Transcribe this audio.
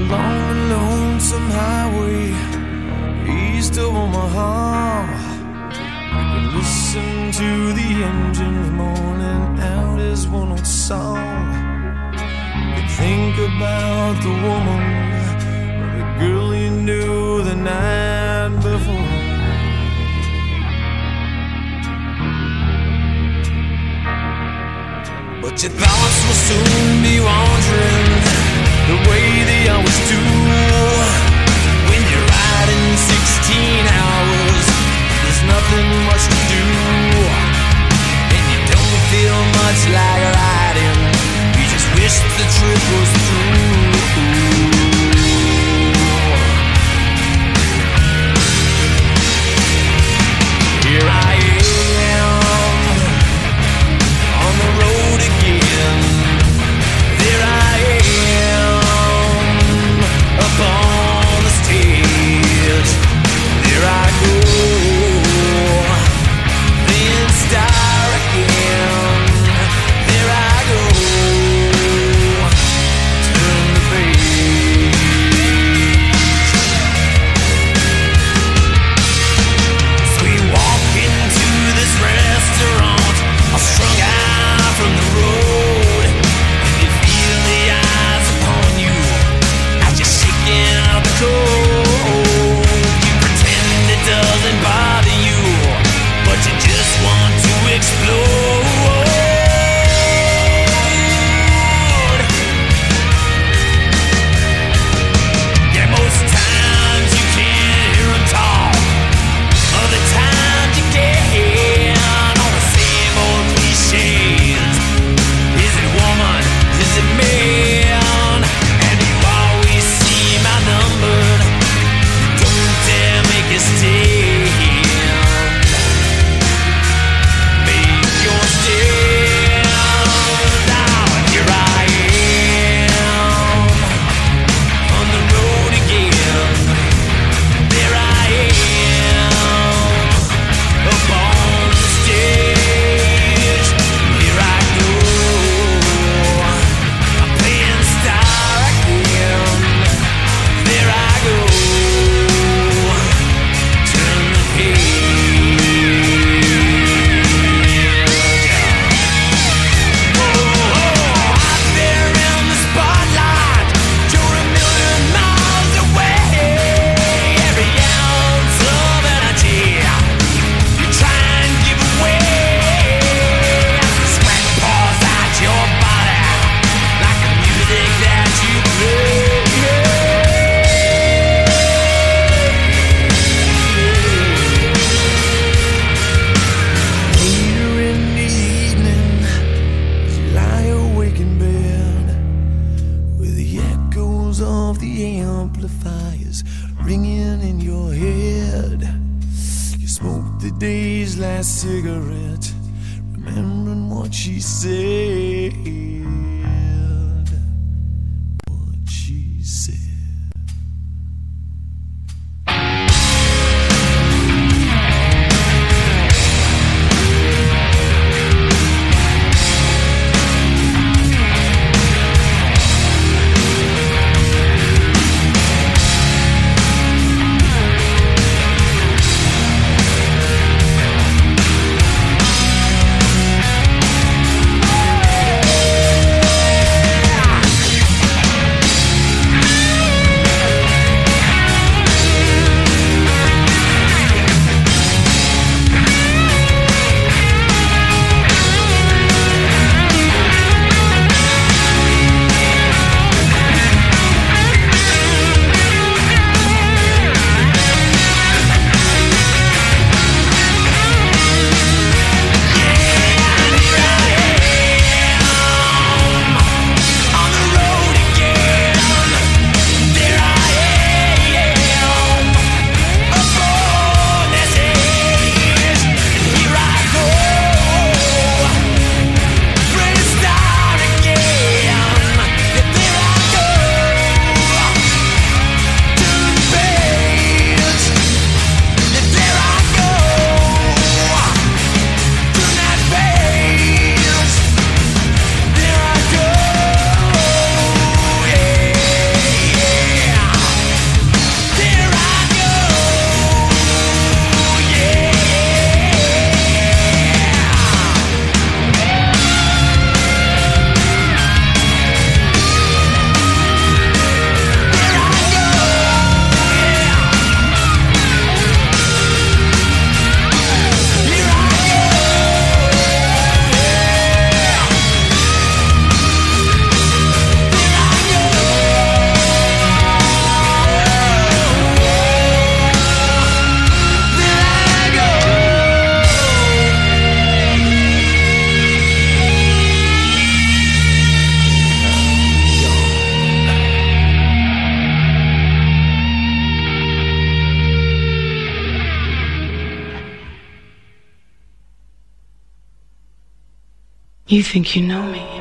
along the lonesome highway east of Omaha. You can listen to the engines moaning out his one old song. You can think about the woman or the girl you knew the night before. But your thoughts will soon be wandering the way they always do. When you're riding 16 hours, there's nothing much to do, and you don't feel much like riding. You just wish the trip was through. Here I am on the road again. There I am up on the stage. There I go, then star again. There I go, turn the page. So we walk into this restaurant, all strung out from the road, and you feel the eyes upon you as you're shaking out the cold. You pretend it doesn't bother you, but you just want to explode. Yeah, most times you can't hear them talk. Other times you can, all the same old cliches. Is it woman? Is it man? And you always seem outnumbered. Don't dare make a stand. Make your stand. Now here I am on the road again. There I am up on the stage. Here I go, I'm playing star again. There I go, turn the page. Out there in the spotlight, you're a million miles away. Every ounce of energy you try and give away. The sweat pours out your body like the music that you play. Later in the evening, as you lie awake in bed, with the echoes of the amplifiers ringing in your head, you smoke the day's last cigarette, remembering what she said. What she said. You think you know me.